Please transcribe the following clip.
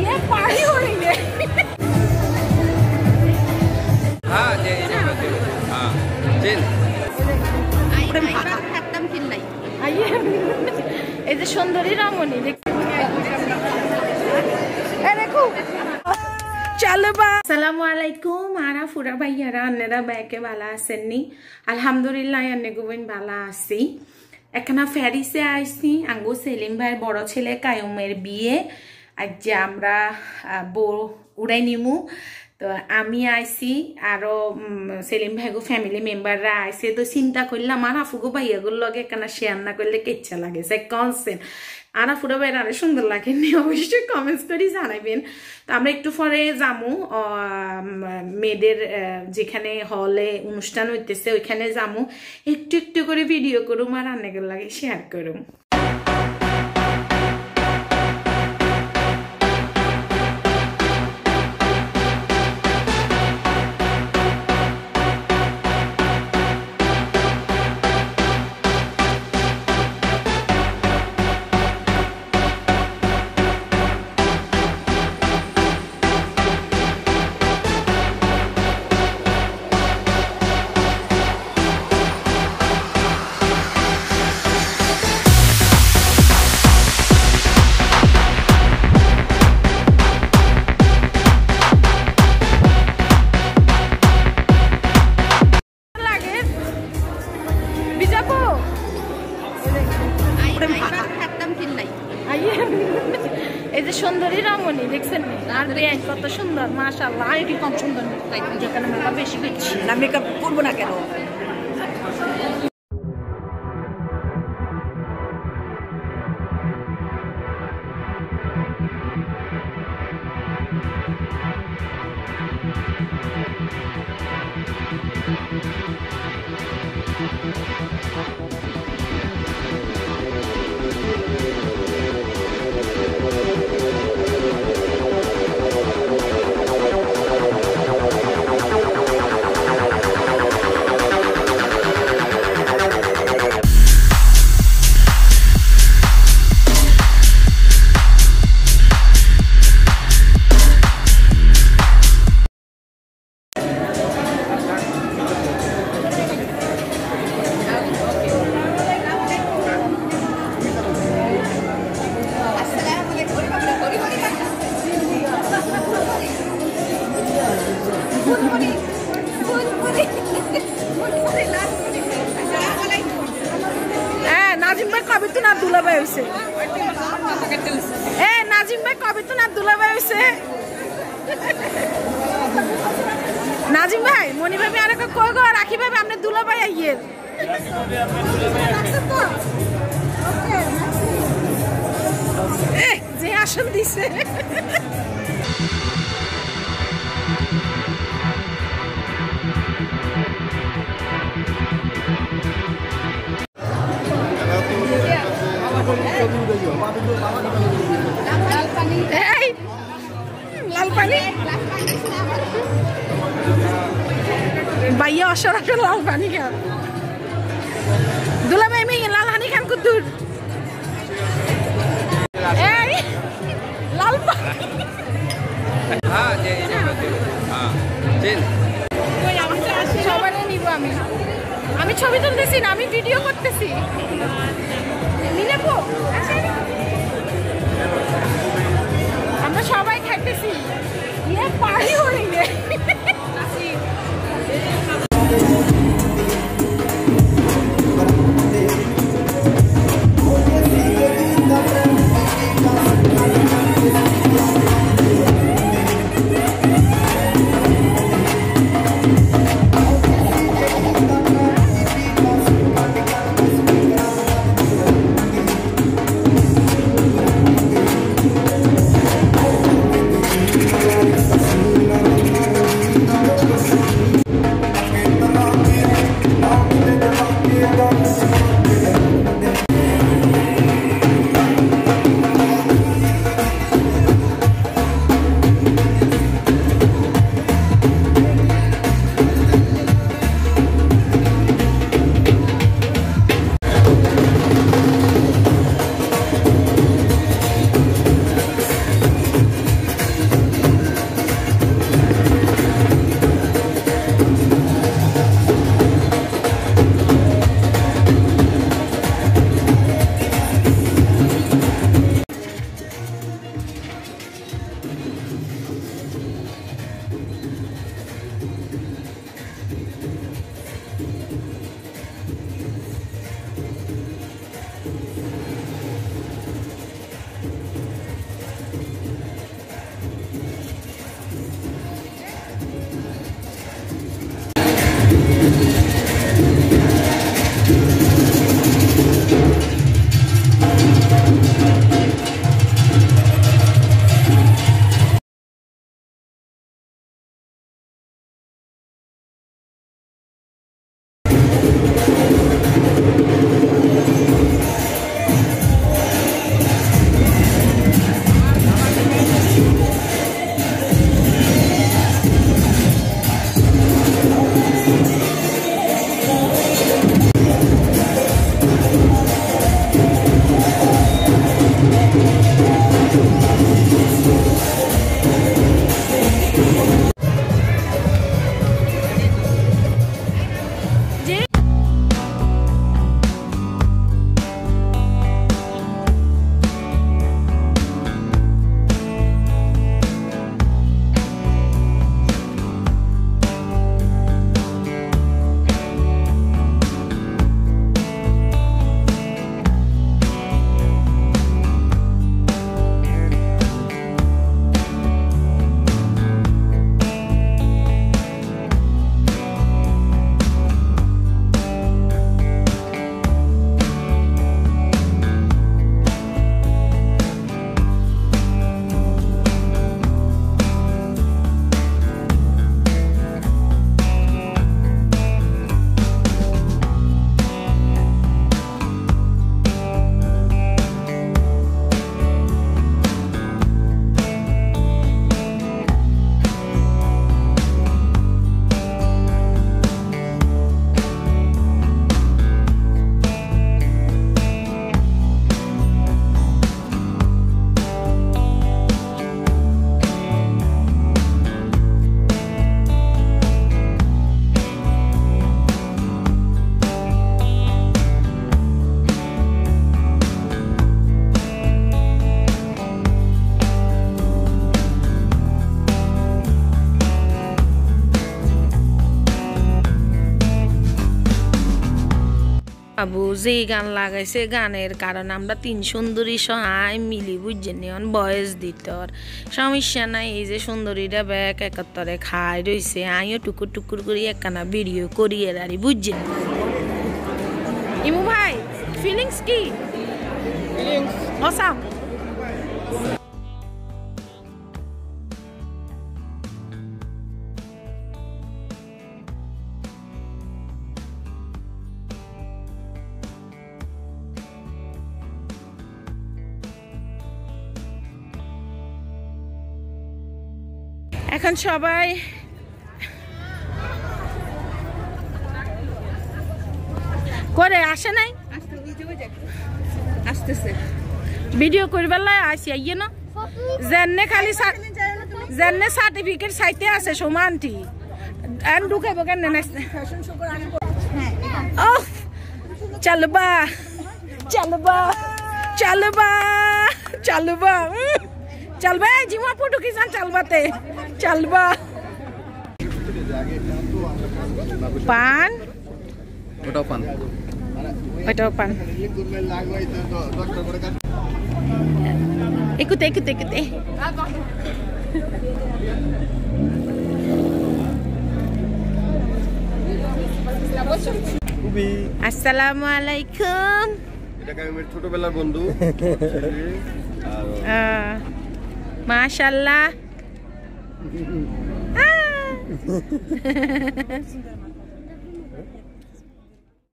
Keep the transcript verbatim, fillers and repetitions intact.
ये पार्टी हो रही है। हाँ जी जी हाँ चिन खत्म किन नहीं आइए ये जो सुंदरी रामनी देखते हैं देखो चलो बा अस्सलामुअलैकुम आरा फुरा भाइयारा अन्नेरा बैके वाला आसेननी আলহামদুলিল্লাহ अन्ने गुबिन वाला आसी একখানা ফ্যারিসে আইছি আঙ্গু সেলিম ভাইয়ের বড় ছেলে কায়ুমের বিয়ে আজ আমরা বউ উড়াই নিমু তো আমি আইছি আরো সেলিম ভাইগো ফ্যামিলি মেম্বাররা আইছে তো চিন্তা করলাম আর আফুগো ভাইয়াগুলোর লগে একখানা শেয়ার না করলে কেচ্ছা লাগে সে কনসেন্ট আনা ফুরা ভাইয়ের আরে সুন্দর লাগে নি অবশ্যই কমেন্টস করে জানাবেন তো আমরা একটু পরে যামু মেয়েদের যেখানে হলে অনুষ্ঠান হইতেছে ওইখানে যামু একটু একটু করে ভিডিও করুম আর রান্নাগুলো লাগে শেয়ার করুম এই যে সুন্দরী রামনি দেখছেন আর বেআইন কত সুন্দর মাশাআল্লাহ আর কি কম সুন্দর যেখানে মেকআপ বেশি করছি না মেকআপ করবো না কেন নাজিম ভাই কবে তো আব্দুল্লাহ ভাই হইছে এ নাজিম ভাই কবে তো আব্দুল্লাহ ভাই হইছে নাজিম ভাই মনি ভাবি আর কো গো রাখি ভাবি আপনি দুলা ভাই আইয়ের এ যে আসন দিছে লাল পানি ভাইয়া অসরাসর লাল পানি খান দুলা ভাই মেয়ে লাল হানি খান কুতুর লাল পানি সবাই নিব আমি আমি ছবি তুলতেছি না আমি ভিডিও করতেছি আমরা সবাই খাইতেছি ইয়ে পারি হই রে বাবু যে গান লাগাইছে গানের কারণ আমরা তিন সুন্দরী সহায় মিলি বুঝছেন অন বয়স দিতর সমস্যা নাই। এই যে সুন্দরীরা ব্যাগ একাত্তরে খাই রইছে আইও টুকুর টুকুর করি একখানা ভিডিও করিয়ে দাঁড়ি বুঝছেন। ইমু ভাই ফিলিংস কি? Feelings awesome. এখন সবাই করে আসে নাই আসতেছে ভিডিও করবার আসি আইয়ে না জেনে খালি জেনে সার্টিফিকেট চাইতে আছে সমানটি এন ঢুকাইব কেন ও চলবা চলবা চলবা চলবা চলবা জিমা ফটো কিসান চলবাতে চলবা পান ওটাও পান ওটাও পান একুতে একুতে একুতে আসসালামু আলাইকুম। এটা আমার ছোটবেলার বন্ধু মাশাআল্লাহ।